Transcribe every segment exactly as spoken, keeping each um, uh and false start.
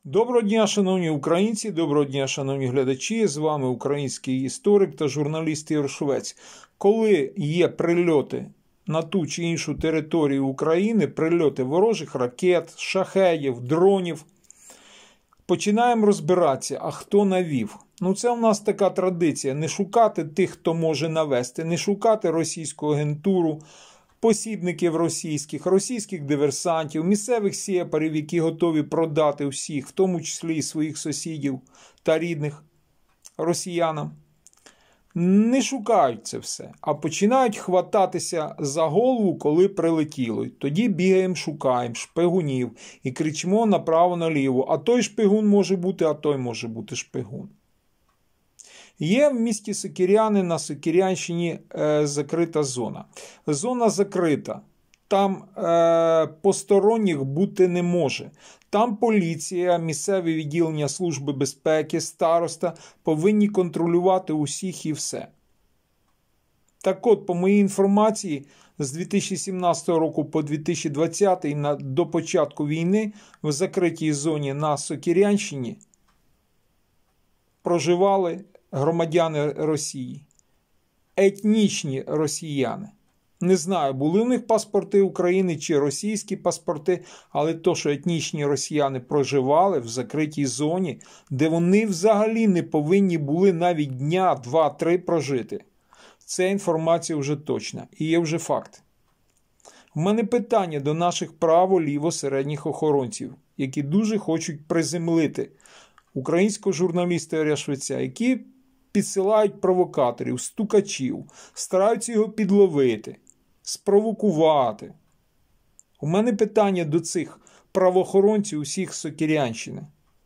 Доброго дня, шановні українці, доброго дня, шановні глядачі. З вами український історик та журналіст Ігор Швець. Коли є прильоти на ту чи іншу територію України, прильоти ворожих ракет, шахедів, дронів, починаємо розбиратися, а хто навів. Ну це в нас така традиція, не шукати тих, хто може навести, не шукати російську агентуру, посібників російських, російських диверсантів, місцевих сепарів, які готові продати всіх, в тому числі і своїх сусідів та рідних росіянам. Не шукають це все, а починають хвататися за голову, коли прилетіло. Тоді бігаємо, шукаємо шпигунів і кричимо направо-наліво. А той шпигун може бути, а той може бути шпигун. Є в місті Сокиряни на Сокирянщині е, закрита зона. Зона закрита. Там е, посторонніх бути не може. Там поліція, місцеві відділення Служби безпеки, староста повинні контролювати усіх і все. Так от, по моїй інформації, з дві тисячі сімнадцятого року по дві тисячі двадцятий на, до початку війни в закритій зоні на Сокирянщині проживали громадяни Росії, етнічні росіяни. Не знаю, були в них паспорти України чи російські паспорти, але то, що етнічні росіяни проживали в закритій зоні, де вони взагалі не повинні були навіть дня, два, три прожити. Це інформація вже точна і є вже факт. У мене питання до наших право-ліво-середніх охоронців, які дуже хочуть приземлити українського журналіста Ігоря Швеця, які підсилають провокаторів, стукачів, стараються його підловити, спровокувати. У мене питання до цих правоохоронців усіх Сокирянщини.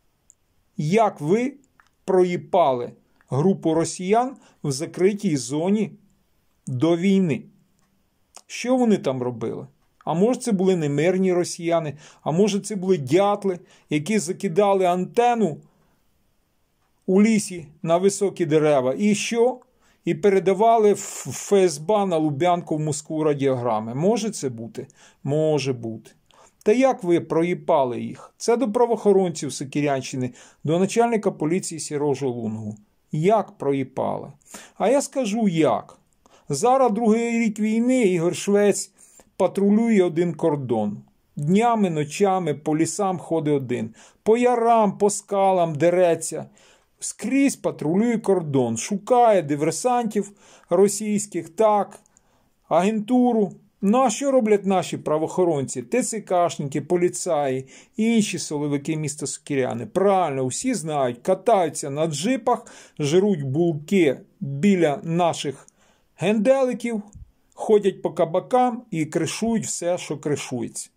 Як ви проїпали групу росіян в закритій зоні до війни? Що вони там робили? А може це були не мирні росіяни, а може це були дятли, які закидали антенну у лісі на високі дерева. І що? І передавали в ФСБ на Лубянку в Москву радіограми. Може це бути? Може бути. Та як ви проїпали їх? Це до правоохоронців Сокирянщини, до начальника поліції Сережу Лунгу. Як проїпали? А я скажу як. Зараз другий рік війни Ігор Швець патрулює один кордон. Днями, ночами по лісам ходить один. По ярам, по скалам дереться. Скрізь патрулює кордон, шукає диверсантів російських, так, агентуру. Ну а що роблять наші правоохоронці? ТЦКшники, поліцаї, інші силовики міста Сокиряни. Правильно, всі знають, катаються на джипах, жруть булки біля наших генделиків, ходять по кабакам і кришують все, що кришується.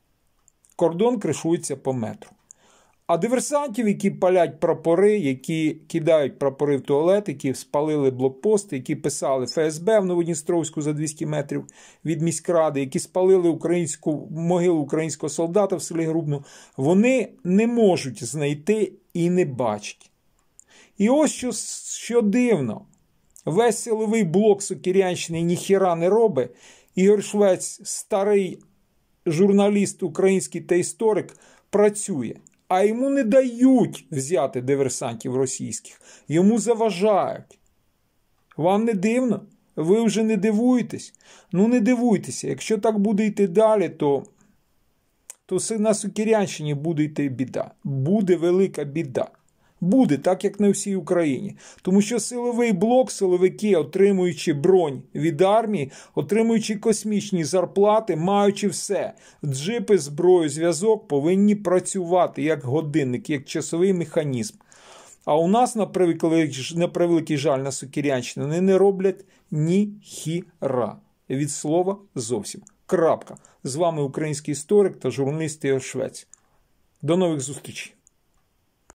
Кордон кришується по метру. А диверсантів, які палять прапори, які кидають прапори в туалет, які спалили блокпости, які писали ФСБ в Новодністровську за двісті метрів від міськради, які спалили українську могилу українського солдата в селі Грубно, вони не можуть знайти і не бачать. І ось що, що дивно. Весь силовий блок Сокирянщини ніхіра не робить. Ігор Швець, старий журналіст український та історик, працює. А йому не дають взяти диверсантів російських. Йому заважають. Вам не дивно? Ви вже не дивуєтесь? Ну не дивуйтеся. Якщо так буде йти далі, то, то на Сокирянщині буде йти біда. Буде велика біда. Буде, так як на всій Україні. Тому що силовий блок, силовики, отримуючи бронь від армії, отримуючи космічні зарплати, маючи все, джипи, зброю, зв'язок, повинні працювати як годинник, як часовий механізм. А у нас, на превеликий, на превеликий жаль, на Сокирянщині, вони не роблять ні хіра. Від слова зовсім. Крапка. З вами український історик та журналіст Ігор Швець. До нових зустрічей.